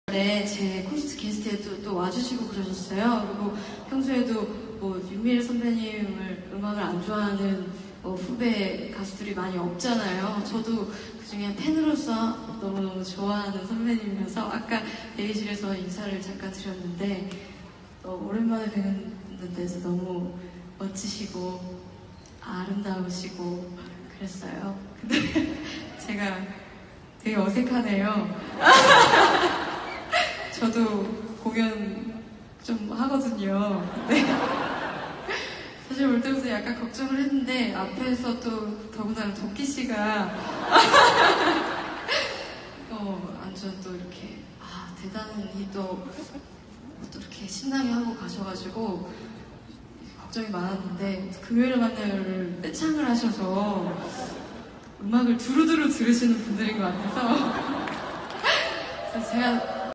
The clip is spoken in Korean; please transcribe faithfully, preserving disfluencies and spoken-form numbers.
네, 제 콘서트 게스트에 또, 또 와주시고 그러셨어요. 그리고 평소에도 뭐 윤미래 선배님을 음악을 안 좋아하는 뭐 후배 가수들이 많이 없잖아요. 저도 그 중에 팬으로서 너무너무 좋아하는 선배님이어서 아까 대기실에서 인사를 잠깐 드렸는데 어, 오랜만에 뵙는데서 너무 멋지시고 아름다우시고 그랬어요. 근데 제가 되게 어색하네요. 저도 공연 좀 하거든요. 네. 사실 올 때부터 약간 걱정을 했는데 앞에서 또 더군다나 도끼 씨가 어, 완전 또 이렇게 아 대단히 또, 또 이렇게 신나게 하고 가셔가지고 걱정이 많았는데 금요일에 만나요를 떼창을 하셔서 음악을 두루두루 들으시는 분들인 것 같아서 그래서 제가